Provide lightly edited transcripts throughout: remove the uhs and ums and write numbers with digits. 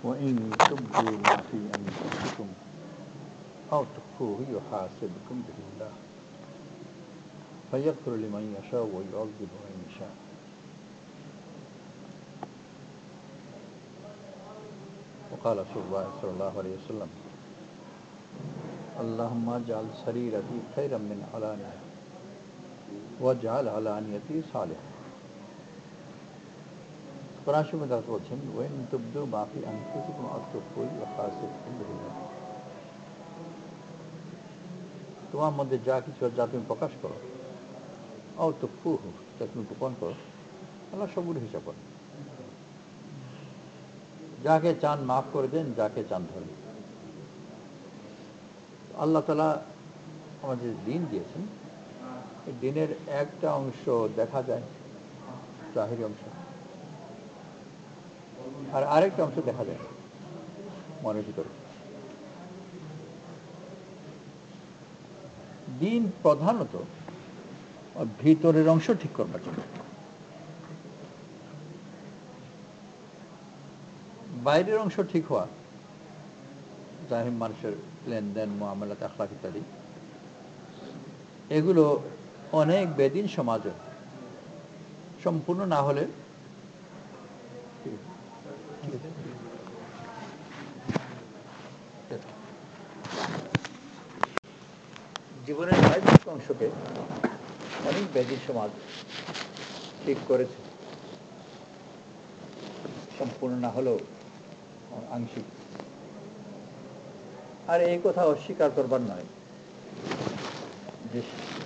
وإن تبدوا ما في أنفسكم أو تخفوه يحاسبكم به الله فيغفر لمن يشاء ويعذب من يشاء وقال رسول الله صلى الله عليه وسلم اللهم اجعل سريرتي خيرا من علانيتي واجعل علانيتي صالحا কোরআন শরীফে আল্লাহ বলছেন ওয়াইন তুবদু মা ফি আনফুসিকুম আও তুখফুহু ইউহাসিবকুম বিহি তোমার মধ্যে যা কিছু যা তুমি প্রকাশ করো আও তুখফুহু যা তুমি গোপন করো আল্লাহ সবগুলো হিসাব করেন যাকে চান মাফ করে দেন যাকে চান ধরেন আল্লাহ তাআলা আমাদের দিন দিয়েছেন এই দিনের একটা অংশ দেখা যায় জাহিরি অংশ আর আরেকটা অংশ দেখা যায় মনের ভিতরে দিন প্রধানত ভিতরের অংশ ঠিক করবার জন্য বাইরের অংশ ঠিক হওয়া জাহির মানুষের লেনদেন মুআমালাত আখলাক ইত্যাদি এগুলো অনেক বেদিন সমাজে সম্পূর্ণ না হলে জীবনের বাইরের অংশকে অনেক বেদিন সমাজ ঠিক করেছে সম্পূর্ণ না হলেও আংশিক আর এই কথা অস্বীকার করবার নয় যে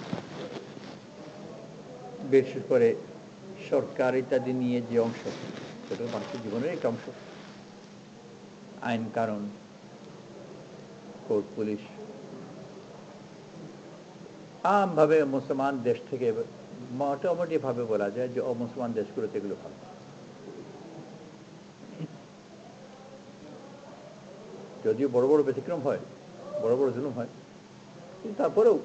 বিশেষ করে সরকার ইত্যাদি নিয়ে যে অংশ সেটা মানুষের জীবনের একটা অংশ আইন কানুন কোর্ট পুলিশ আমভাবে মুসলমান দেশ থেকে মোটামুটি ভাবে বলা যায় যে অমুসলমান দেশগুলোতে এগুলো ভালো যদিও বড় বড় ব্যতিক্রম হয় বড় বড় জুলুম হয় কিন্তু তারপরেও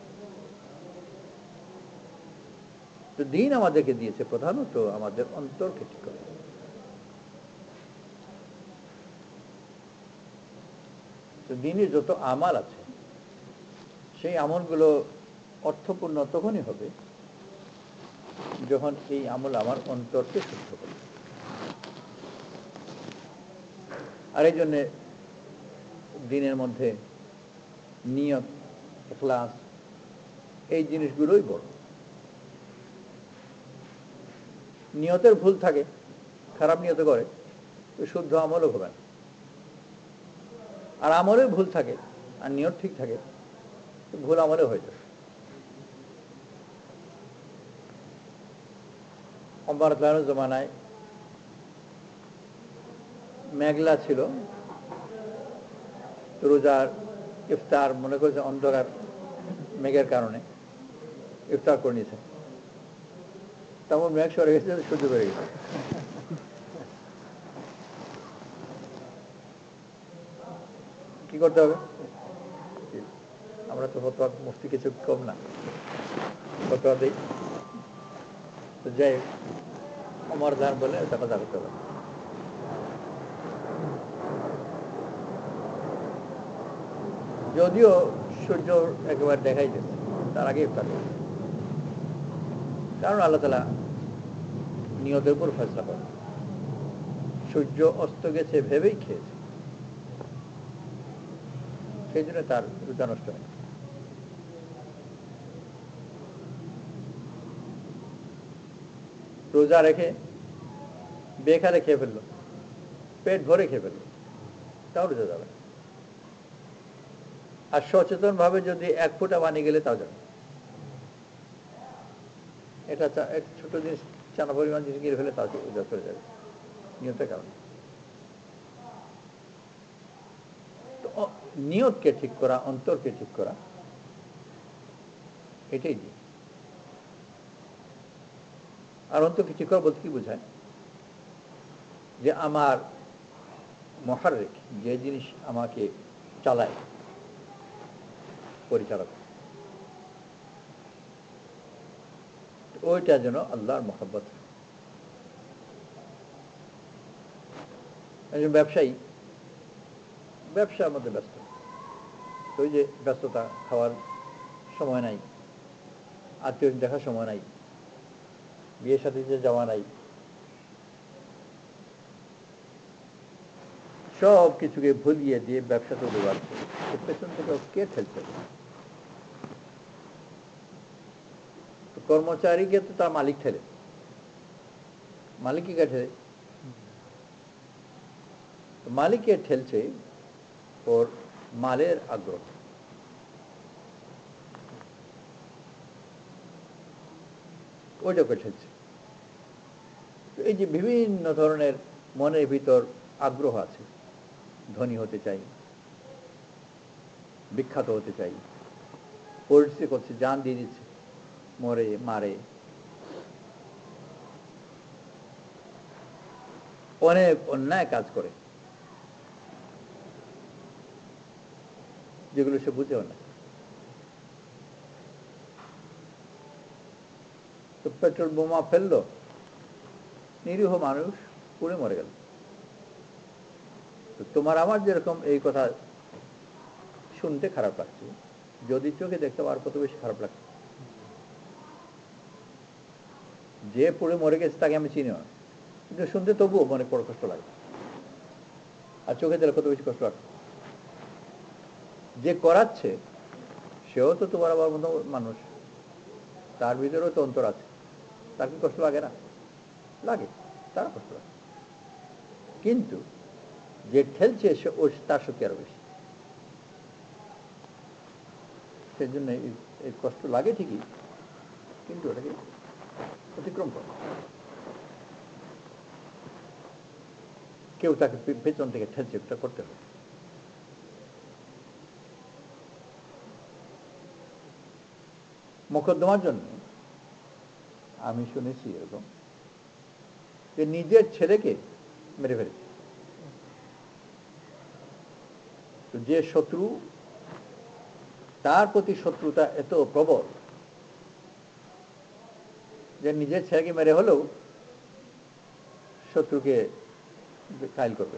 তো দিন আমাদেরকে দিয়েছে প্রধানত আমাদের অন্তরকে ঠিক করে তো দিনের যত আমাল আছে সেই আমলগুলো অর্থপূর্ণ তখনই হবে যখন এই আমল আমার অন্তরকে শুদ্ধ করে আর এই জন্যে দিনের মধ্যে নিয়ত ইখলাস এই জিনিসগুলোই বড় নিয়তের ভুল থাকে খারাপ নিয়ত করে তো শুদ্ধ আমলও হবে না আর আমলের ভুল থাকে আর নিয়ত ঠিক থাকে তো ভুল আমলে হয়ে যাবে ওমর রাদিয়াল্লাহু জমানায় মেঘলা ছিল রোজার ইফতার মনে করেছে অন্ধকার মেঘের কারণে ইফতার করে নিয়েছে তেমন মেঘ সরে গেছে সহ্য করে গেছে কি করতে হবে আমরা তো ফতোয়া মুফতি কিছু কম না ফতোয়া দিই তো যাই ওমর দান বলে এটা কথা করতে হবে যদিও সূর্য একেবারে দেখাই দিচ্ছে তার আগে ইফতার করে কারণ আল্লাহ তাআলা নিয়তের উপর ফয়সালা করে সূর্য অস্ত গেছে ভেবেই খেয়েছে সেই জন্য তার রোজা নষ্ট হয় রোজা রেখে বেকারে খেয়ে ফেললো পেট ভরে খেয়ে ফেললো তাও রোজা যাবে আর সচেতন ভাবে যদি এক ফোঁটা পানি গেলে তাও যাবে এটা এক ছোট জিনিস চানা পরিমাণ জিনিস গিয়ে ফেলে তাও রোজা চলে যাবে নিয়তের কারণে নিয়তকে ঠিক করা অন্তরকে ঠিক করা এটাই দিন আর অন্তরকে ঠিক করা বলতে কি বোঝায় যে আমার মুহাররিক যে জিনিস আমাকে চালায় পরিচালক ওইটা যেন আল্লাহর মহব্বত একজন ব্যবসায়ী ব্যবসার মধ্যে ব্যস্ত। ওই যে ব্যস্ততা, খাওয়ার সময় নাই, আত্মীয় দেখার সময় নাই, বিয়ের সাথে যে যাওয়া নাই, সব কিছুকে ভুলিয়ে দিয়ে ব্যবসাতে ডুবাচ্ছে। পেছন থেকে কে ঠেলছে? কর্মচারীকে তো তার মালিক ঠেলে। মালিককে কে ঠেলে? মালিককে ঠেলছে ওর মালের আগ্রহ। ওইটাকে ঠেলছে। এই যে বিভিন্ন ধরনের মনের ভিতর আগ্রহ আছে, ধনী হতে চাই, বিখ্যাত হতে চাই, পরিচয় করছে, জান দিয়ে দিচ্ছে, মরে মারে, অনেক অন্যায় কাজ করে, যেগুলো সে বুঝেও না। তো পেট্রোল বোমা ফেললো, নিরীহ মানুষ পুড়ে মরে গেল। তো তোমার আমার যেরকম এই কথা শুনতে খারাপ লাগছে, যদি চোখে দেখতে আর কত বেশি খারাপ লাগছে। যে পুড়ে মরে গেছে তাকে আমি চিনিও না, কিন্তু শুনতে তবুও মনে বড় কষ্ট লাগে, আর চোখে দেখলে কত বেশি কষ্ট লাগছে। যে করাচ্ছে সেও তো তোমার আমার মতো মানুষ, তার ভিতরেও তো অন্তর আছে, তার কি কষ্ট লাগে না? লাগে, তার কষ্ট লাগে। কিন্তু যে ঠেলছে সে তার শক্তি আরো বেশি, সেই জন্য এই কষ্ট লাগে ঠিকই, কিন্তু ওটাকে অতিক্রম করে। কেউ তাকে পেছন থেকে ঠেলছে, ওটা করতে হবে। মোকদ্দমার জন্য আমি শুনেছি এরকম যে নিজের ছেলেকে মেরে ফেলেছে। তো যে শত্রু, তার প্রতি শত্রুতা এত প্রবল যে নিজের ছেলেকে মেরে হলেও শত্রুকে কাইল করবে।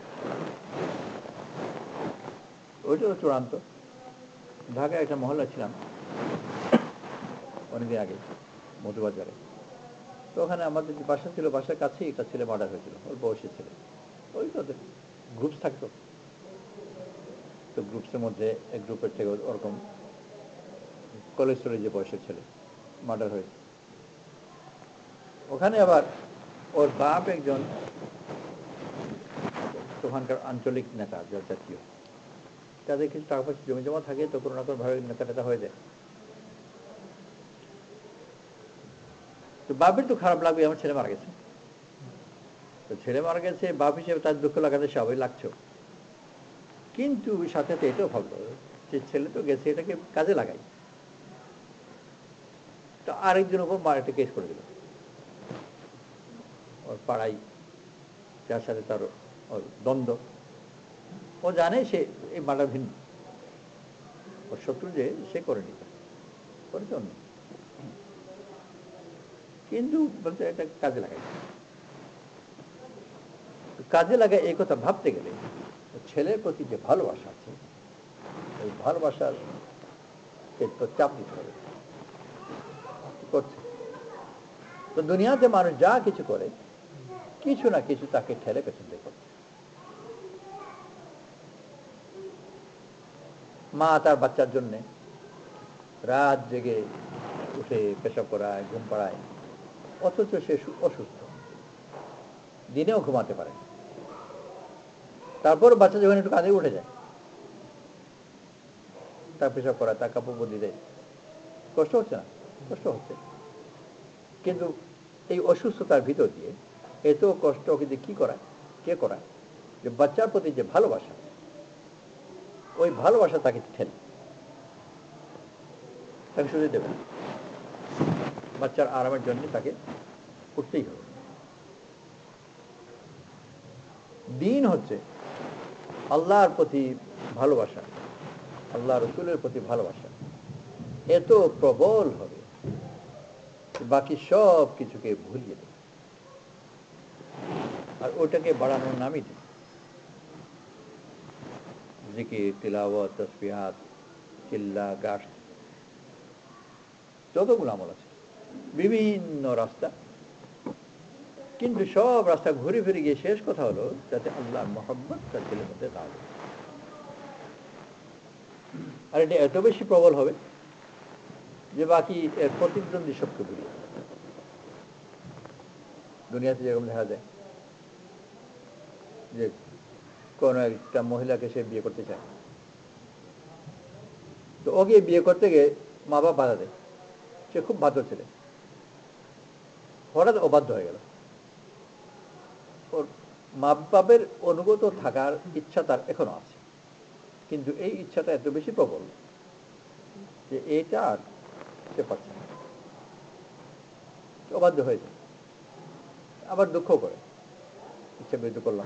ওইটা চূড়ান্ত। ঢাকায় একটা মহল্লা ছিলাম অনেকদিন আগে, মধুবাজারে। তো ওখানে আমাদের যে বাসা ছিল, বাসার কাছেই একটা ছেলে মার্ডার হয়েছিল, ওর বয়সী ছেলে। ওই তাদের গ্রুপস থাকতো, তো গ্রুপসের মধ্যে এক গ্রুপের থেকে ওরকম কলেজ চলে যে বয়সের ছেলে মার্ডার হয়েছে। ওখানে আবার ওর বাপ একজন ওখানকার আঞ্চলিক নেতা, জাতীয়, তাদের কিছু টাকা পয়সা জমি জমা থাকে, তো কোনো না কোনো ভাবে নেতা নেতা হয়ে যায়। তো বাপের তো খারাপ লাগবে, আমার ছেলে মারা গেছে। তো ছেলে মারা গেছে, বাপ হিসেবে তার দুঃখ লাগাতে সবাই লাগছে। কিন্তু সাথে সাথে এটাও ভাবলো যে ছেলে তো গেছে, এটাকে কাজে লাগাই। তো আরেকজনের উপর একটা কেস করে দিল, ওর পাড়ায় যার সাথে তার ওর দ্বন্দ্ব। ও জানে সে এই মার্ডার ভিন্ন, ওর শত্রু যে সে করেনি, করেছে অন্য, কিন্তু বলতে এটা কাজে লাগাই। কাজে লাগায় এই কথা ভাবতে গেলে ছেলের প্রতি যে ভালোবাসা আছে, ওই ভালোবাসার তো চাপ দিতে হবে, করছে। তো দুনিয়াতে মানুষ যা কিছু করে, কিছু না কিছু তাকে ঠেলে পেছন দিয়ে করে। মা তার বাচ্চার জন্যে রাত জেগে উঠে পেশাব করায়, ঘুম পাড়ায়, অথচ সে অসুস্থ, দিনেও ঘুমাতে পারে। তারপর বাচ্চা যখন একটু কাঁধে উঠে যায়, তার পেশাব করায়, তার কাপড় বদলে দেয়, কষ্ট হচ্ছে না? কষ্ট হচ্ছে। কিন্তু এই অসুস্থতার ভিতর দিয়ে এত কষ্ট কিন্তু কি করায়, কে করায়? যে বাচ্চার প্রতি যে ভালোবাসা, ওই ভালোবাসা তাকে ঠেলে, তাকে শুধু দেবে না। বাচ্চার আরামের জন্য তাকে করতেই হবে। দিন হচ্ছে আল্লাহর প্রতি ভালোবাসা, আল্লাহ রসুলের প্রতি ভালোবাসা এত প্রবল হবে, বাকি সব কিছুকে ভুলিয়ে দেবে। আর ওটাকে বাড়ানোর নামই দিন। জিকির, তিলাওয়াত, তাসবিহাত, চিল্লা, গাশ, যতগুলো আমল আছে, বিভিন্ন রাস্তা, কিন্তু সব রাস্তা ঘুরে ফিরে গিয়ে শেষ কথা হলো যাতে আল্লাহর মহব্বত তার দিলের মধ্যে না হবে। আর এটা এত বেশি প্রবল হবে যে বাকি এর প্রতিদ্বন্দ্বী সবকে ভুলিয়ে দুনিয়াতে যেরকম দেখা যায় যে কোনো একটা মহিলাকে সে বিয়ে করতে চায়, তো ওকে বিয়ে করতে গিয়ে মা বাবা বাধা দেয়, সে খুব বাধ্য ছেলে, হঠাৎ অবাধ্য হয়ে গেল। ওর মা বাপের অনুগত থাকার ইচ্ছা তার এখনো আছে, কিন্তু এই ইচ্ছাটা এত বেশি প্রবল যে এটা আর সে পারছে না, অবাধ্য হয়ে যায়, আবার দুঃখ করে ইচ্ছা বিরুদ্ধ করলাম।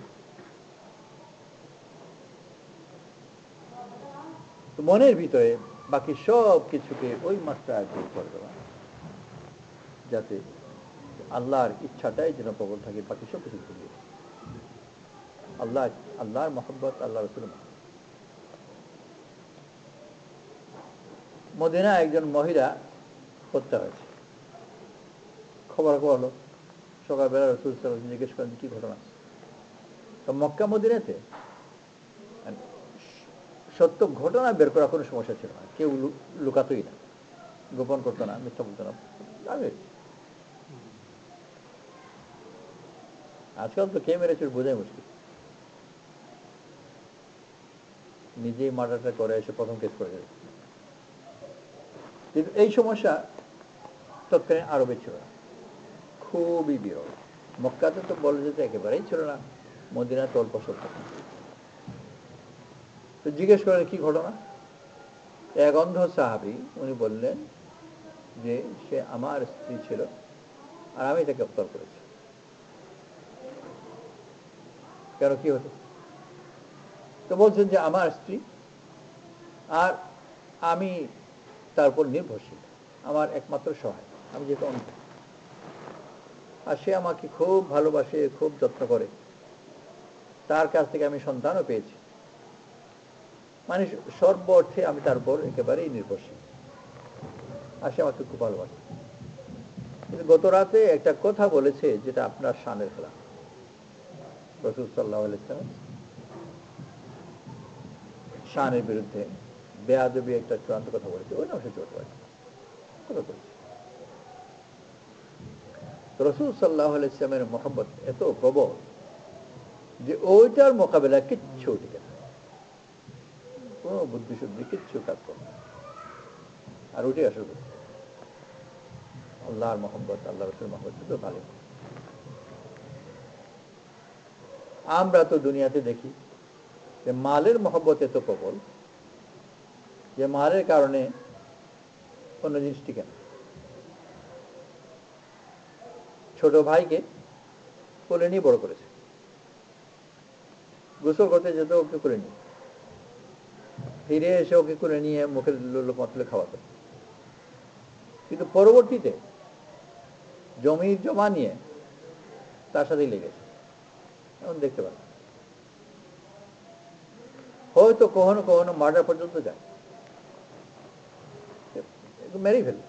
তো মনের ভিতরে বাকি সব কিছুকে ওই মাত্রায় দূর করে দেওয়া যাতে আল্লাহর ইচ্ছাটাই যেন প্রবল থাকে, বাকি সব কিছু ভুলিয়ে আল্লাহর মহব্বত, আল্লাহ রসুলের মহব্বত। মদিনা একজন মহিলা হত্যা হয়েছে, খবর হলো, সকালবেলা রসুল সাল্লাল্লাহু আলাইহি ওয়াসাল্লাম জিজ্ঞেস করেন কি ঘটনা। তো মক্কা মদিনাতে সত্য ঘটনা বের করা কোনো সমস্যা ছিল না, কেউ লুকাতই না, গোপন করতো না, মিথ্যা বলতো না। আজকাল তো কে মেরেছে বোঝাই মুশকিল, নিজেই মার্ডারটা করে এসে প্রথম কেস করে দেবে। কিন্তু এই সমস্যা তৎকালীন আরবে ছিল না, খুবই বিরল। মক্কাতে তো বলে যেতে একেবারেই ছিল না, মদিনা তো অল্প স্বল্প। তো জিজ্ঞেস করেন কি ঘটনা। এক অন্ধ সাহাবী উনি বললেন যে সে আমার স্ত্রী ছিল আর আমি তাকে হত্যা করেছি। কেন, কি হতো? তো বলছেন যে আমার স্ত্রী আর আমি তার উপর নির্ভরশীল, আমার একমাত্র সহায়, আমি যেহেতু অন্ধ, আর সে আমাকে খুব ভালোবাসে, খুব যত্ন করে, তার কাছ থেকে আমি সন্তানও পেয়েছি, মানে সর্ব অর্থে আমি তার উপর একেবারেই নির্ভরশীল, আর সে আমাকে খুব ভালোবাসে। কিন্তু গত রাতে একটা কথা বলেছে যেটা আপনার শানের খেলা। রাসূল সাল্লাল্লাহু আলাইহি ওয়াসাল্লাম শানের বিরুদ্ধে বেয়াদবি একটা চূড়ান্ত কথা বলেছে, ওই নাম সহ্য করতে পারে কথা বলেছে। রাসূল সাল্লাল্লাহু আলাইহি ওয়াসাল্লামের মহব্বত এত প্রবল যে ওইটার মোকাবেলা কিচ্ছু টিকে না, কোনো বুদ্ধিশুদ্ধি কিচ্ছু কাজ করে না। আর ওইটাই আসলে আল্লাহর মহব্বত, আল্লাহ রাসূলের মহব্বত তো ভালো। আমরা তো দুনিয়াতে দেখি যে মালের মহব্বত এত প্রবল যে মালের কারণে অন্য জিনিস টিকে না। ছোট ভাইকে কোলে নিয়ে বড় করেছে, গোসল করতে যেত ওকে করে নিয়ে, ফিরে এসে ওকে করে নিয়ে মুখের লোকমা তুলে খাওয়াতো। কিন্তু পরবর্তীতে জমি জমা নিয়ে তার সাথেই লেগেছে, এখন দেখতে পান। হয়তো কখনো কখনো মার্ডার পর্যন্ত যায়, মেরেই ফেলে।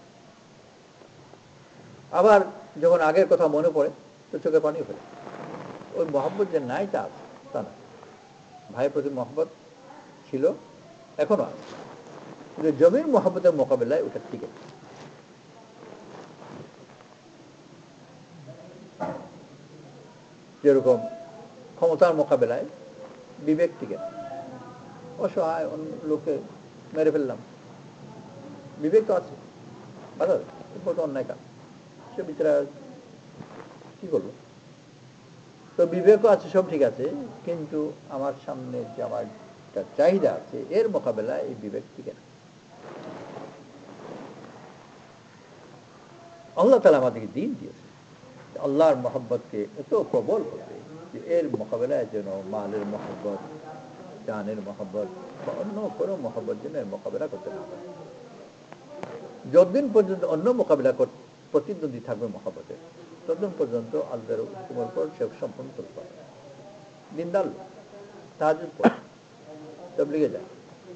আবার যখন আগের কথা মনে পড়ে তো চোখে পানিও ফেলে। ওই মহব্বত যে নাই তা আছে তা না, ভাইয়ের প্রতি মহব্বত ছিল, এখনো আছে, কিন্তু জমির মহব্বতের মোকাবেলায় ওটা ঠিক আছে। যেরকম ক্ষমতার মোকাবেলায় বিবেক টিকে না, অসহায় লোককে মেরে ফেললাম, বিবেক তো আছে, বাধা বলতো অন্যায় কাজ, সে বিচারা কি করবো। তো বিবেকও আছে, সব ঠিক আছে, কিন্তু আমার সামনে যে আমার একটা চাহিদা আছে এর মোকাবেলায় এই বিবেক টিকে না। আল্লাহ তাআলা আমাদেরকে দিন দিয়েছে আল্লাহর মহব্বতকে এত প্রবল করবে যে এর মোকাবেলায় যেন মালের মহব্বত, জানের মহব্বত বা অন্য কোনো মহব্বত যেন এর মোকাবেলা করতে না পারে। যতদিন পর্যন্ত অন্য মোকাবেলা প্রতিদ্বন্দ্বী থাকবে মহব্বতের, ততদিন পর্যন্ত আল্লাহর হুকুমের উপর সে সম্পূর্ণ চলতে পারবে। দিনদার লোক, তাহাজ্জুদ পড়ে, তাবলীগে যায়,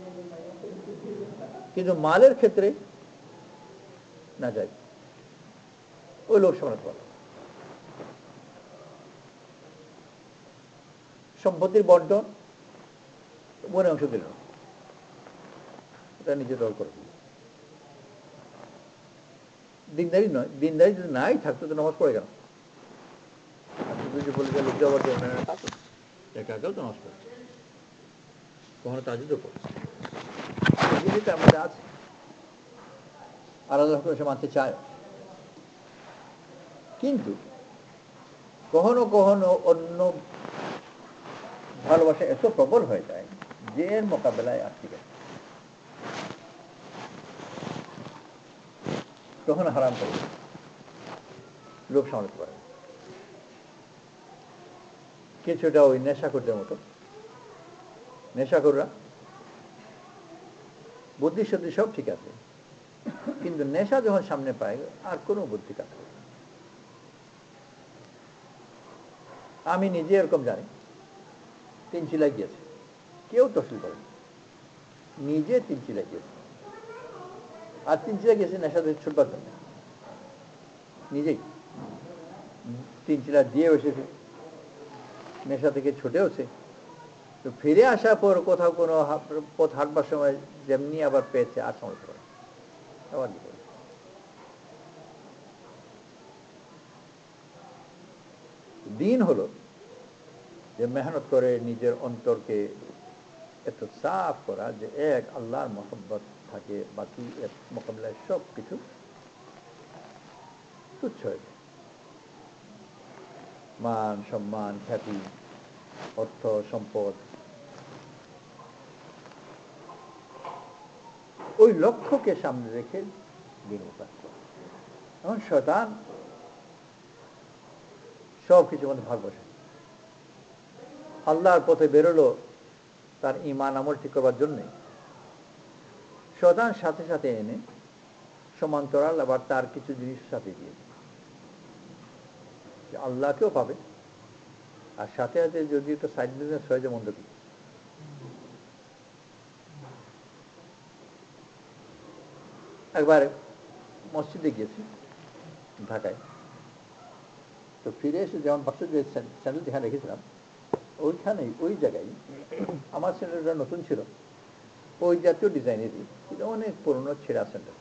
কিন্তু মালের ক্ষেত্রে না যায়, ওই লোক সামলাতে পারে। সম্পত্তির বন্টন মনে অংশ দিল না, এটা নিজে দল করে দিল। দিনদারি নয়, দিনদারি যদি নাই থাকতো তো নামাজ পড়ে কেন? বলে যে লোক যাওয়ার জন্য একা একাও তো নামাজ পড়ছে, কখনো তাজুদও পড়ছে, জিনিসটা আমাদের আছে, আর আল্লাহ সে মানতে চায়। কিন্তু কখনো কখনো অন্য ভালোবাসা এত প্রবল হয়ে যায় যে এর মোকাবেলায় আর ঠিক আছে, তখন হারাম করে লোভ সামলাতে পারে। কিছুটা ওই নেশাখোরদের মতো, নেশাখোররা বুদ্ধি শুদ্ধি সব ঠিক আছে, কিন্তু নেশা যখন সামনে পায় আর কোনো বুদ্ধি কাজ করে। আমি নিজে এরকম জানি, 3 চিলায় গিয়েছে, কেউ তহসিল করে নিজে 3 চিলায় গিয়েছে, আর 3 চিলায় গিয়েছে নেশা থেকে ছুটবার জন্য, নিজেই 3 চিলা দিয়ে বসেছে, নেশা থেকে ছুটেওছে, তো ফিরে আসার পর কোথাও কোনো পথ হাঁটবার সময় যেমনি আবার পেয়েছে আর সমস্যা করে আবার কি করে। দিন হলো যে মেহনত করে নিজের অন্তরকে এত সাফ করা যে এক আল্লাহর মহব্বত থাকে, বাকি এর মোকাবিলায় সব কিছু তুচ্ছ হয়ে যায়। মান সম্মান খ্যাতি অর্থ সম্পদ, ওই লক্ষ্যকে সামনে রেখে দিন উপাস করে। এখন শয়তান সব কিছুর মধ্যে ভাগ বসে, আল্লাহর পথে বেরোলো তার ঈমান আমল ঠিক করবার জন্যে, শয়তান সাথে সাথে এনে সমান্তরাল আবার তার কিছু জিনিস সাথে দিয়ে আল্লাহকেও পাবে, আর সাথে সাথে যদি একটু সাইড বিজনেস হয়ে যায় মন্দ কি। একবার মসজিদে গিয়েছি ঢাকায়, তো ফিরে এসে যেমন বাক্সে যে স্যান্ডেল যেখানে রেখেছিলাম ওইখানেই ওই জায়গায় আমার স্যান্ডেলটা নতুন ছিল, ওই জাতীয় ডিজাইনেরই অনেক পুরনো ছেঁড়া স্যান্ডেল।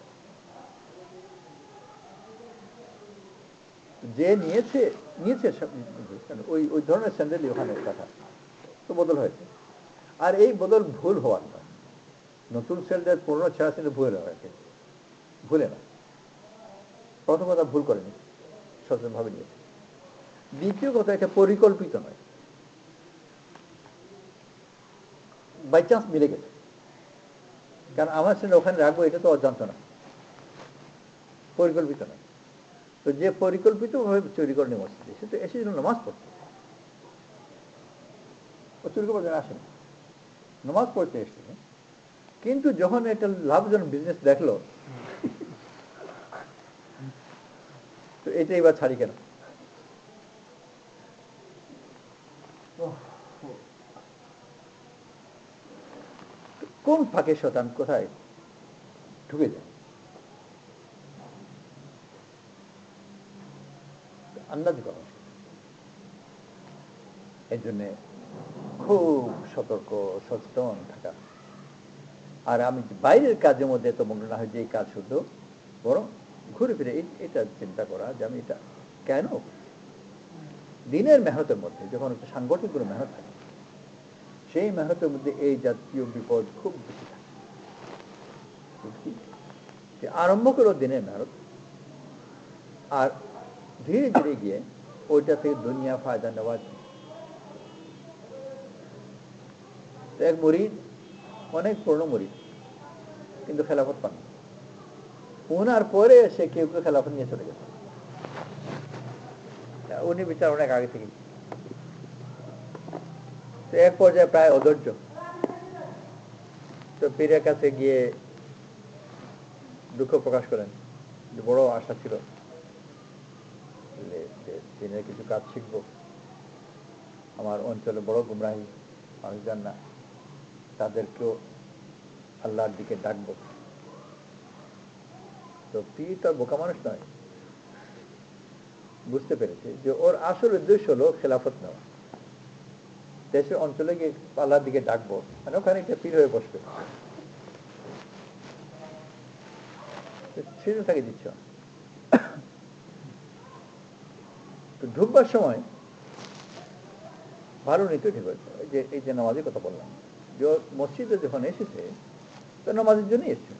যে নিয়েছে ওই ওই ধরনের স্যান্ডেলই ওখানে রাখা, তো বদল হয়েছে। আর এই বদল ভুল হওয়ার নয়, নতুন স্যান্ডেল পুরনো ছেঁড়া স্যান্ডেল ভুলে না, প্রথম কথা ভুল করেনি, সচেতনভাবে নিয়েছে। দ্বিতীয় কথা, এটা পরিকল্পিত নয়, বাই চান্স মিলে গেছে। কারণ আমার স্যান্ডেল ওখানে রাখবো এটা তো অজান্ত না, পরিকল্পিত নয়। তো যে পরিকল্পিতভাবে চুরি করে নিয়ে মসজিদে সে তো এসেছিল নামাজ পড়তে, ও চুরি করবার জন্য আসেনি, নামাজ পড়তে এসেছিল। কিন্তু যখন একটা লাভজনক বিজনেস দেখলো, তো এটা এবার ছাড়ি কেন। কোন ফাঁকে শয়তান কোথায় ঢুকে যায় আন্দাজ করা মুশকিল। এর জন্যে খুব সতর্ক সচেতন থাকা। আর আমি বাইরের কাজের মধ্যে এত মগ্ন না হয় যে এই কাজ শুধু, বরং ঘুরে ফিরে এটা চিন্তা করা যে আমি এটা কেন দিনের মেহনতের মধ্যে যখন একটা সাংগঠনিক কোনো মেহনত থাকে, সেই মেহনতের মধ্যে এই জাতীয় বিপদ খুব বেশি থাকে। যে আরম্ভ করো দিনের মেহনত, আর ধীরে ধীরে গিয়ে ওইটা থেকে দুনিয়া ফায়দা নেওয়া। এক মুরিদ, অনেক পুরনো মুরিদ, কিন্তু খেলাফত পান না। ওনার পরে সে কেউ কেউ খেলাফত নিয়ে চলে গেছে, উনি বিচার অনেক আগে থেকে। তো এক পর্যায়ে প্রায় অধৈর্য, তো পীরের কাছে গিয়ে দুঃখ প্রকাশ করেন যে বড় আশা ছিল যে দিনের কিছু কাজ শিখবো, আমার অঞ্চলে বড় গুমরাহি, মানুষ জান না, তাদেরকেও আল্লাহর দিকে ডাকবো। তো পীর তো বোকা মানুষ নয়, বুঝতে পেরেছে যে ওর আসল উদ্দেশ্য হলো খেলাফত নেওয়া, দেশের অঞ্চলে গিয়ে আল্লাহর দিকে ডাকবো, মানে ওখানে একটা পীর হয়ে বসবে, সেজন্য তাকে দিচ্ছ। তো ঢুকবার সময় ভালো নিতে ঠিক হয়েছে, যে এই যে নামাজের কথা বললাম, যে মসজিদে যখন এসেছে তো নামাজের জন্যই এসছে,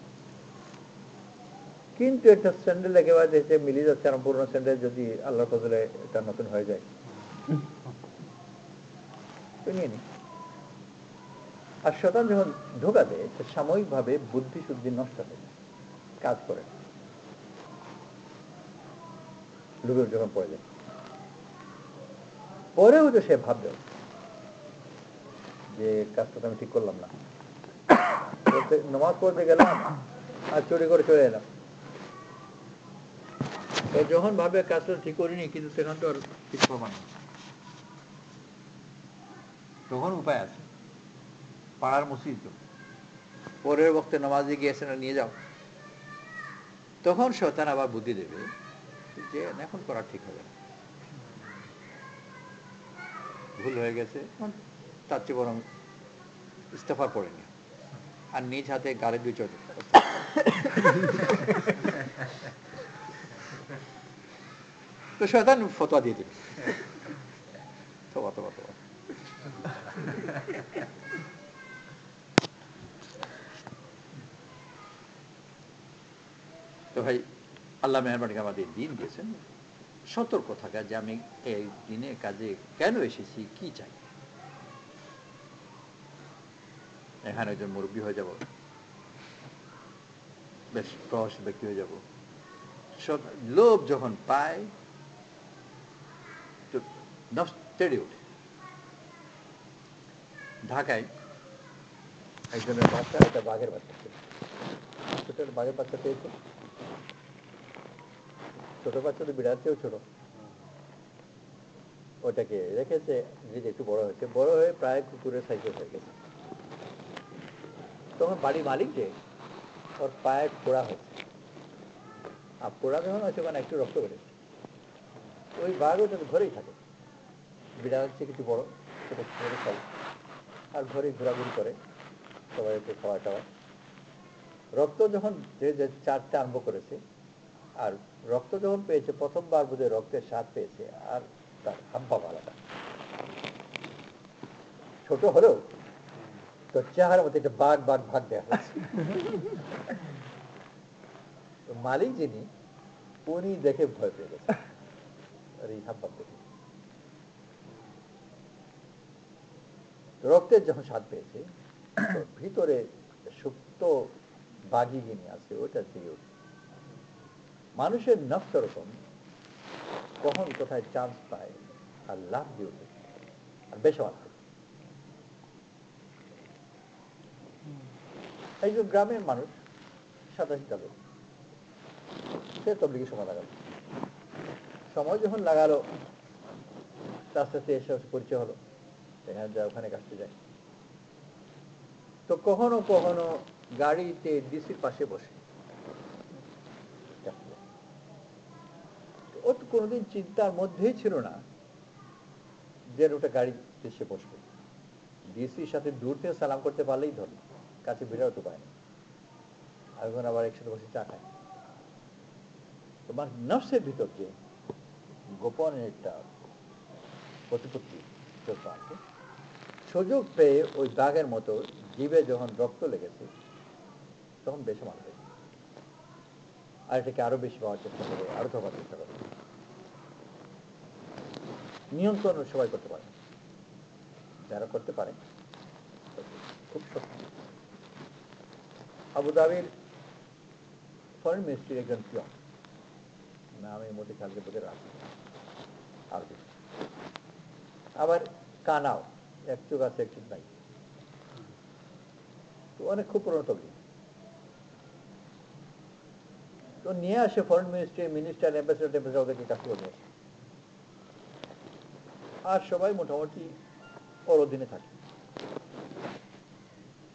কিন্তু একটা স্যান্ডেল একেবারে দেখে মিলিয়ে যাচ্ছে, আমার পুরোনো স্যান্ডেল যদি আল্লাহর ফজলে এটা নতুন হয়ে যায় তো নিয়ে নি। আর শয়তান যখন ধোঁকা দেয় তো সাময়িকভাবে বুদ্ধি শুদ্ধি নষ্ট হয়ে কাজ করে, লোকের যখন পড়ে যায়, পরেও তো সে ভাববে যে কাজটা তো আমি ঠিক করলাম না, নামাজ পড়তে গেলাম আর চুরি করে চলে এলাম। যখন ভাবে কাজটা ঠিক করিনি, কিন্তু সেখান তো আর ঠিক প্রমাণ নেই, তখন উপায় আছে, পাড়ার মসজিদ তো পরের বক্তে নামাজে গিয়েছেন নিয়ে যাও, তখন শয়তান আবার বুদ্ধি দেবে যে এখন করা ঠিক হবে না, ভুল হয়ে গেছে, তার চেয়ে বরং ইস্তফার পড়েনি আর নিজ হাতে গাড়ি দুই চোখ তো শয়তান ফতোয়া দিয়ে দেবে, তবা তবা তবা। তো ভাই আল্লাহ মেহরবানি আমাদের দিন দিয়েছেন, সতর্ক থাকা যে আমি এই দিনে কাজে কেন এসেছি, কি চাই। এখানে একজন মুরব্বী হয়ে যাব, বেশ প্রভাবশালী ব্যক্তি হয়ে যাব, সব লোভ যখন পায় তো নফস তেড়ে ওঠে। ঢাকায় একজনের বাচ্চা, একটা বাঘের বাচ্চা, ছোট বাঘের বাচ্চা পেয়েছে, ছোট বাচ্চা তো বিড়াল চেয়েও ছোট, ওটাকে রেখেছে, নিজে একটু বড় হয়েছে, বড় হয়ে প্রায় কুকুরের সাইজের হয়ে গেছে। তখন বাড়ির মালিক যে ওর পায়ে পোড়া হয়েছে, আর পোড়া যখন হয়েছে ওখানে একটু রক্ত বেড়েছে, ওই বাঘ ওটা ঘরেই থাকে, বিড়াল হচ্ছে কিছু বড়, সেটা ঘরে চলে আর ঘরে ঘোরাঘুরি করে, সবাই একটু খাওয়া টাওয়া। রক্ত যখন যে চারটে আরম্ভ করেছে, আর রক্ত যখন পেয়েছে প্রথমবার বোধ হয় রক্তের স্বাদ পেয়েছে, আর তার হাবভাব আলাদা, ছোট হলেও তো চেহারার মধ্যে একটা বাঘ বাঘ ভাগ দেওয়া হয়েছে। তো মালিক যিনি, উনি দেখে ভয় পেয়ে গেছে, আর এই হাবভাব দেখে রক্তের যখন স্বাদ পেয়েছে, তো ভিতরে সুপ্ত বাঘি যিনি আছে ওটা দিয়ে উঠে। মানুষের নফস রকম, কখন কোথায় চান্স পায় আর লাভ দিয়ে উঠে, আর বেশওয়াল হয়। একজন গ্রামের মানুষ, 87 লোক, সে তবলিগে সময় লাগালো, সময় যখন লাগালো আস্তে আস্তে এসে পরিচয় হলো, এখানে যায় ওখানে কাজতে যায়। তো কখনো কখনো গাড়িতে ডিসির পাশে বসে, ও তো কোনোদিন চিন্তার মধ্যেই ছিল না যে ওটা গাড়িতে সে বসবে, ডিসির সাথে দূর থেকে সালাম করতে পারলেই ধরল, কাছে বিড়াও তো পায়নি, আর এখন আবার একসাথে বসে চা খায়। তোমার নফসের ভিতর যে গোপন একটা প্রতিপত্তি চলতে আছে, সুযোগ পেয়ে ওই দাগের মতো জীবে যখন রক্ত লেগেছে তখন বেশমাল হয়ে যায়, আর এটাকে আরো বেশি পাওয়ার চেষ্টা করে, আরো ধোবার চেষ্টা করে। নিয়ন্ত্রণ সবাই করতে পারে, যারা করতে পারে খুব শক্তি। আবুধাবির ফরেন মিনিস্ট্রির একজন পিয়ন, নামে মোটে কালকে বোধহয় রাখি আরবি, আবার কানাও, এক চোখ আছে এক চোখ নাই, তো অনেক খুব পুরনো তবলিগ। তো নিয়ে আসে ফরেন মিনিস্ট্রি, মিনিস্টার, অ্যাম্বাসেডার ওদেরকে কাজ করে নিয়ে আসে, আর সবাই মোটামুটি ওর অধীনে থাকে।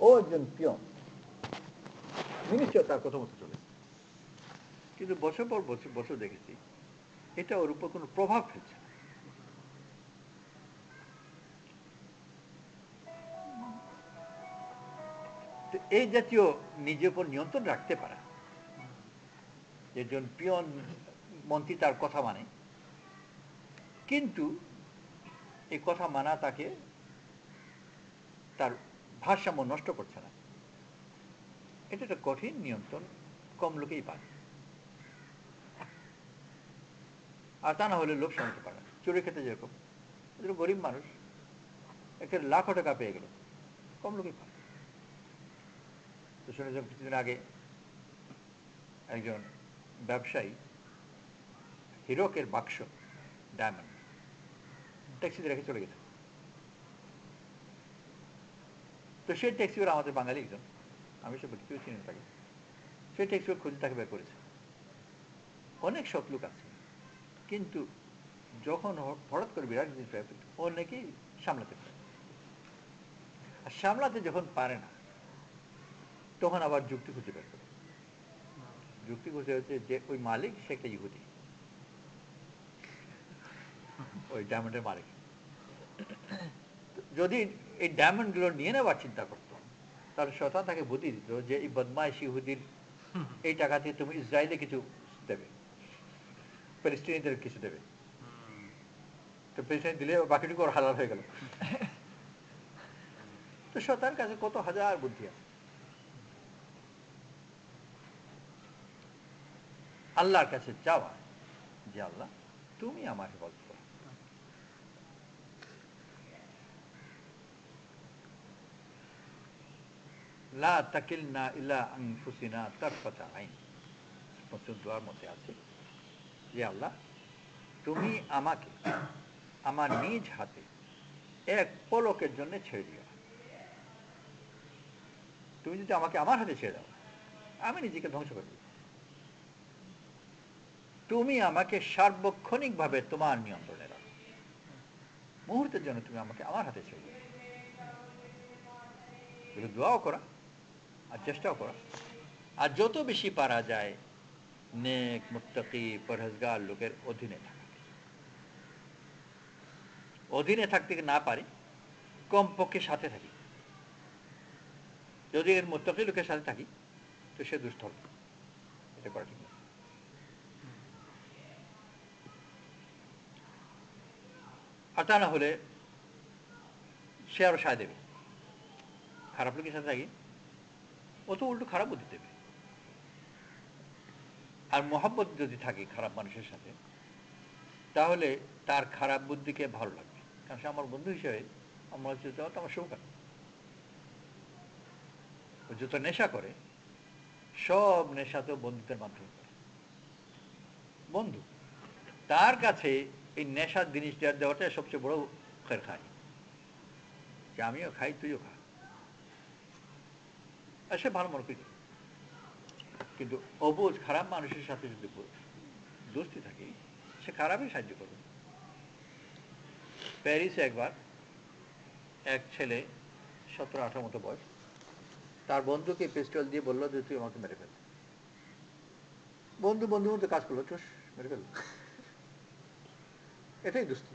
ও একজন পিয়ন, মিনিস্টার তার কথা মতো চলে, কিন্তু বছর পর বছর বছর দেখেছি এটা ওর উপর কোনো প্রভাব ফেলছে না। তো এই জাতীয় নিজের উপর নিয়ন্ত্রণ রাখতে পারা, একজন পিয়ন মন্ত্রী তার কথা মানে, কিন্তু এই কথা মানা তাকে তার ভারসাম্য নষ্ট করছে না, এটা একটা কঠিন নিয়ন্ত্রণ, কম লোকেই পারে। আর তা না হলে লোক সামলাতে পারে না। চোরের ক্ষেত্রে যেরকম গরিব মানুষ একটা লাখো টাকা পেয়ে গেল, কম লোকেই পারে। তো শুনেছেন কিছুদিন আগে একজন ব্যবসায়ী হিরকের বাক্স, ডায়মন্ড, ট্যাক্সিতে রেখে চলে গেছে। তো সেই ট্যাক্সিওয়ালা আমাদের বাঙালি একজন, আমি সব কেউ চিনি তাকে, সেই ট্যাক্সিওয়ালা খুঁজে তাকে বের করেছে। অনেক সৎ লোক আছে, কিন্তু যখন হঠাৎ করে বিরাট ট্রাফিক, অনেকেই সামলাতে পারে। আর সামলাতে যখন পারে না, তখন আবার যুক্তি খুঁজে বের করে। যুক্তি খুঁজে হচ্ছে যে ওই মালিক সে একটা ইহুদি, ওই ডায়মন্ডের মালিক। যদি এই ডায়মন্ডগুলো নিয়ে নেওয়ার চিন্তা করতো, তাহলে শয়তান তাকে বুদ্ধি দিত যে এই বদমাইশ ইহুদির এই টাকা দিয়ে তুমি ইসরায়েলে কিছু দেবে, প্যালেস্টিনিদের কিছু দেবে। তো প্যালেস্টাইন দিলে বাকিটুকু ওর হালাল হয়ে গেল। তো শয়তানের কাছে কত হাজার বুদ্ধি আছে। আল্লাহর কাছে চাওয়া যে আল্লাহ তুমি আমার হেফাজত করো। লা তাকিলনা ইলা আনফুসিনা তারফাতা আইন, দোয়ার মধ্যে আছে যে আল্লাহ তুমি আমাকে আমার নিজ হাতে এক পলকের জন্য ছেড়ে দিও। তুমি যদি আমাকে আমার হাতে ছেড়ে দাও, আমি নিজেকে ধ্বংস করে দেব। তুমি আমাকে সার্বক্ষণিকভাবে তোমার নিয়ন্ত্রণে রাখো, মুহূর্তের জন্য তুমি আমাকে আমার হাতে ছেড়ে দাও। এগুলো দোয়াও করা আর চেষ্টাও করা। আর যত বেশি পারা যায় নেক মুত্তাকি পরহেজগার লোকের অধীনে থাকা। অধীনে থাকতে না পারি, কমপক্ষে সাথে থাকি। যদি এর মুত্তাকি লোকের সাথে থাকি তো সে দুষ্ট হবে, এটা করা ঠিক না। আর তা না হলে সে আরো সায় দেবে। খারাপ লোকের সাথে থাকি, ও তো উল্টো খারাপ বুদ্ধি দেবে। আর মহব্বত যদি থাকে খারাপ মানুষের সাথে, তাহলে তার খারাপ বুদ্ধিকে ভালো লাগবে, কারণ সে আমার বন্ধু হিসেবে আমার হচ্ছে তো আমার সৌকার। ও যত নেশা করে সব নেশা তো বন্ধুত্বের মাধ্যমে করে। বন্ধু তার কাছে এই নেশার জিনিসটা দেওয়াটা সবচেয়ে বড় খের খায়, যে আমিও খাই তুইও খা, আর সে ভালো মনে করি। কিন্তু অবুঝ খারাপ মানুষের সাথে যদি দোস্তি থাকে, সে খারাপই সাহায্য করবে। প্যারিসে একবার এক ছেলে 17-18 মতো বয়স, তার বন্ধুকে পিস্তল দিয়ে বললো যে তুই আমাকে মেরে ফেল। বন্ধু বন্ধুর মধ্যে কাজ করলো, চুস মেরে ফেল। এটাই দোস্তি।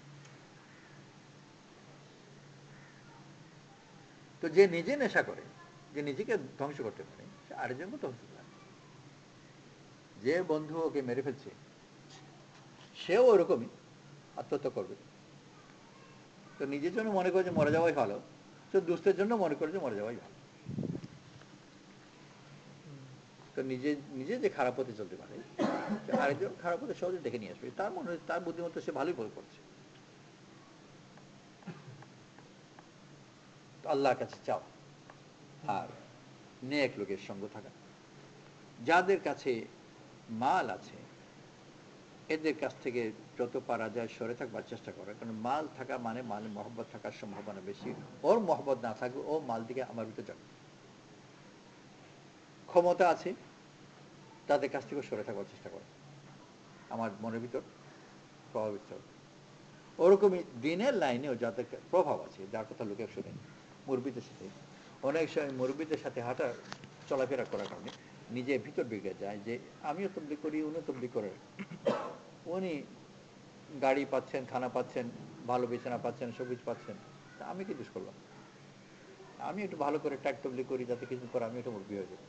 তো যে নিজে নেশা করে, যে নিজেকে ধ্বংস করতে পারে, সে আরেকজনকে ধ্বংস করে। যে বন্ধু ওকে মেরে ফেলছে সেও ওরকমই আত্মহত্যা করবে। তো নিজের জন্য মনে করে যে মরে যাওয়াই ভালো, তো দুস্থের জন্য মনে করে যে মরে যাওয়াই ভালো। তো নিজে নিজে যে খারাপ পথে চলতে পারে, আরেকজন খারাপ পথে সহজে ডেকে নিয়ে আসবে। তার মনে হয় তার বুদ্ধিমত্তা সে ভালোই বই করছে। তো আল্লাহর কাছে চাও আর নেক লোকের সঙ্গ থাকা। যাদের কাছে মাল আছে এদের কাছ থেকে যত পারা যায় সরে থাকবার চেষ্টা করে, কারণ মাল থাকা মানে মালে মহব্বত থাকার সম্ভাবনা বেশি। ওর মহব্বত না থাকবে, ও মাল দিকে আমার ভিতরে যাবে। ক্ষমতা আছে তাদের কাছ থেকে সরে থাকবার চেষ্টা করে, আমার মনের ভিতর প্রভাবিত হবে। ওরকমই দিনের লাইনেও যাদের প্রভাব আছে, যার কথা লোকে শোনে, মুরব্বীদের সাথে অনেক সময় মুরব্বীদের সাথে হাঁটা চলাফেরা করার কারণে নিজে ভিতর বেগে যায় যে আমিও তবলিগ করি, উনিও তবলিগ করেন, উনি গাড়ি পাচ্ছেন, খানা পাচ্ছেন, ভালো বিছানা পাচ্ছেন, সবুজ পাচ্ছেন, তা আমি কি দোষ করলাম? আমি একটু ভালো করে ট্যাগ তবলিগ করি, যাতে কিছুদিন পর আমি একটু মুরব্বী হয়ে যাই,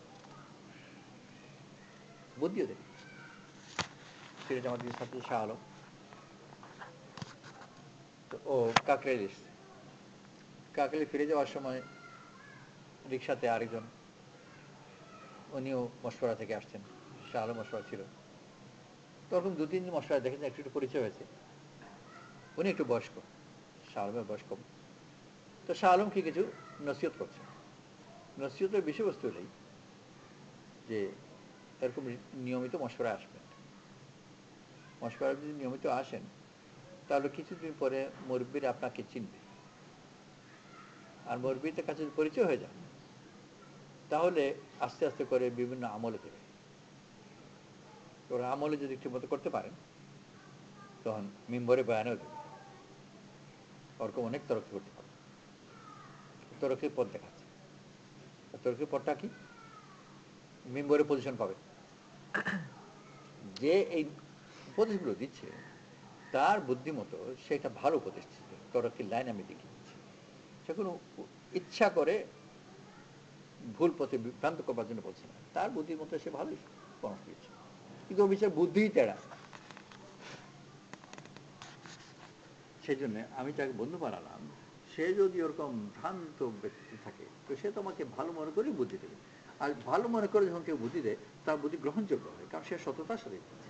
বুদ্ধিও দেয়। ফিরে আমাদের ছাত্র শাহ আলম, তো ও কাকরাইল এসছে। কাকরাইল ফিরে যাওয়ার সময় রিক্সাতে আরেকজন, উনিও মশওয়ারা থেকে আসছেন, শাহ আলম মশওয়ারা ছিল। তখন 2-3 দিন মশওয়ারা দেখেছেন, একটু একটু পরিচয় হয়েছে। উনি একটু বয়স্ক, শাহ আলমের বয়স কম। তো শাহ আলমকে কিছু নসিহত করছে। নসিহতের বিষয়বস্তু হলেই যে এরকম নিয়মিত মশওয়ারা আসবেন, মশওয়ারা যদি নিয়মিত আসেন তাহলে কিছুদিন পরে মুরব্বীরা আপনাকে চিনবে, আর মুরব্বীদের কাছে যদি পরিচয় হয়ে যায় তাহলে আস্তে আস্তে করে বিভিন্ন আমলে দেবে। ওরা আমলে যদি ঠিকমতো করতে পারেন তখন মিম্বরে বয়ানেও দেবে। ওরকম অনেক তরক্কি করতে পারে। তরক্কির পথ দেখাচ্ছে। তরক্কির পথটা কি? মিম্বরে পজিশন পাবে। যে এই উপদেশগুলো দিচ্ছে তার বুদ্ধিমতো সেটা ভালো উপদেশ দিচ্ছে, তরক্কির লাইন আমি দেখিয়ে দিচ্ছি। সে কোনো ইচ্ছা করে ভুল পথে বিভ্রান্ত করবার জন্য বলছে না, তার বুদ্ধির মতো সে ভালোই পরামর্শ দিচ্ছে, কিন্তু অভিষেক বুদ্ধিই তেড়া। সেই জন্য আমি তাকে বন্ধু বানালাম। সে যদি ওরকম ভ্রান্ত ব্যক্তি থাকে তো সে তোমাকে ভালো মনে করেই বুদ্ধি দেবে, আর ভালো মনে করে যখন কেউ বুদ্ধি দেয় তার বুদ্ধি গ্রহণযোগ্য হয়, কারণ সে সততার সাথে দিচ্ছে।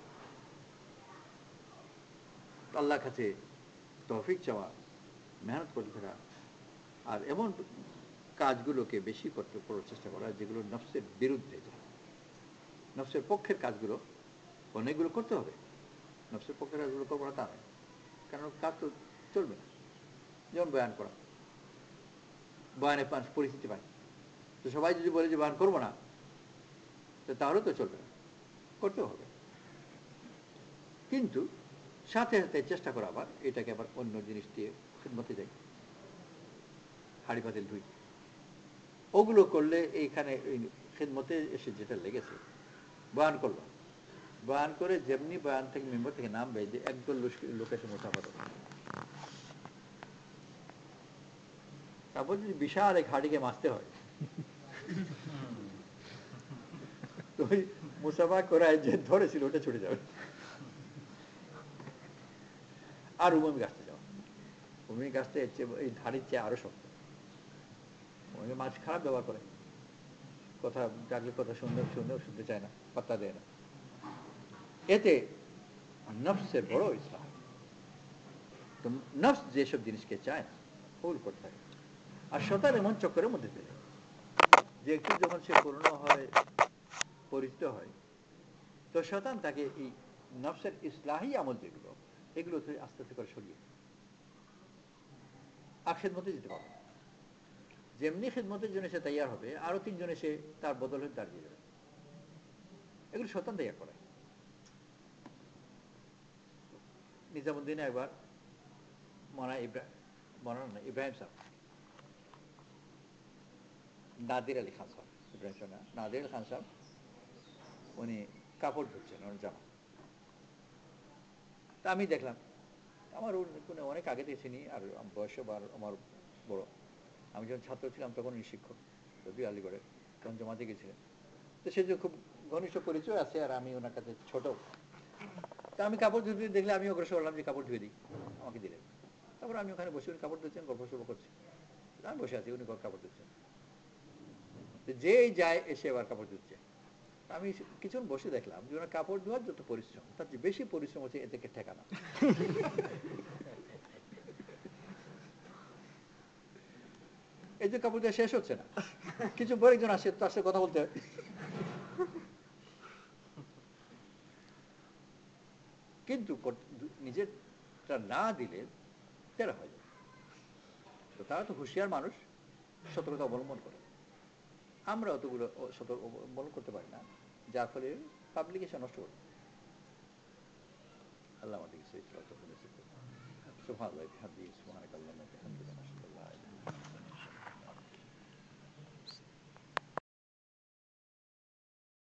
আল্লাহর কাছে তৌফিক চাওয়া, মেহনত করতে থাকা, আর এমন কাজগুলোকে বেশি করতে করার চেষ্টা করা যেগুলো নফসের বিরুদ্ধে যায়। নফসের পক্ষের কাজগুলো অনেকগুলো করতে হবে, নফসের পক্ষের কাজগুলো করবো না তা নয়, কারণ কাজ তো চলবে না। যেমন বয়ান করা, বয়ানে পরিস্থিতি পায়, তো সবাই যদি বলে যে বয়ান করবো না তো তাহলে তো চলবে না, করতেও হবে। কিন্তু সাথে সাথে চেষ্টা করা আবার এটাকে আবার অন্য জিনিস দিয়ে খিদমতে যাই, হাড়ি পাতিল ধুই, ওগুলো করলে এইখানে খিদমতে এসে যেটা লেগেছে, বয়ান করলো, বয়ান করে যেমনি বয়ান থেকে মেম্বার থেকে নামবে যে একদল লোক এসে মোসাফাত, তারপর যদি বিশাল এক হাড়িকে মাছতে হয় তো ওই মুসাফা করায় যে ধরেছিল ওটা ছুটে যাবে। আর উমমি গাছতে যাওয়া, উমমি গাছতে এই ধাড়ির চেয়ে আরো শক্ত। উমমি মাছ খারাপ ব্যবহার করে, কথা ডাকলে কথা শুনতে চায় না, পাত্তা দেয় না। এতে নফসের বড় ইসলাম। তো নফস যেসব জিনিসকে চায় না ওগুলো করতে থাকে, আর শয়তান এমন চক্করের মধ্যে ফেলে যে একটু যখন সে পুরনো হয়, পরিচিত হয়, তো শয়তান তাকে এই নফসের ইসলাহি আমল যেগুলো এগুলো আস্তে আস্তে করে সরিয়ে আর খেদমতে যেতে পারবে। যেমনি খেদমতের জন্য সে তৈয়ার হবে, আরো 3 জন এসে তার বদলে দাঁড়িয়ে যাবে। এগুলো শয়তান তৈয়ার করে। নিজামুদ্দিনে একবার ইব্রাহিম সাহেব, নাদির আলী খান সাহেব, ইব্রাহিম সাহেব না, নাদির আলী খান সাহেব, উনি কাপড় ধুচ্ছেন ওনার জামা। তা আমি দেখলাম, আমার অনেক আগে থেকে চিনি, আর বয়সে আমার বড়। আমি যখন ছাত্র ছিলাম তখন উনি শিক্ষক, যদিও আলিগড়ে, তখন জমাতে গেছিলেন। তো সে যে খুব ঘনিষ্ঠ পরিচয় আছে, আর আমি ওনার কাছে ছোট। তা আমি কাপড় ধুতে দেখলে আমি অগ্রসর হলাম যে কাপড় ধুয়ে দিই, আমাকে দিলেন। তারপর আমি ওখানে বসে উনি কাপড় ধুচ্ছেন, গল্প সল্প করছি, আমি বসে আছি, উনি কাপড় ধুচ্ছেন। যেই যায় এসে আবার কাপড় ধুচ্ছে। আমি কিছুক্ষণ বসে দেখলাম যে ওনার কাপড় ধোয়ার যত পরিশ্রম, তার যে বেশি পরিশ্রম হচ্ছে এদেরকে ঠেকানো। এই যে কাপড় দেওয়া শেষ হচ্ছে না, কিছু পরে একজন আসে, তার সাথে কথা বলতে হয়। কিন্তু নিজেরটা না দিলে তেরা হয়ে যায়। তো তারা তো হুঁশিয়ার মানুষ, সতর্কতা অবলম্বন করে। আমরা অতগুলো সতর্ক অবলম্বন করতে পারি না, যার ফলে পাবলিক এসে নষ্ট করে। আল্লাহ আমাদেরকে সেই সুবহানাল্লাহি ওয়া বিহামদিহি সুবহানাকাল্লাহুম্মা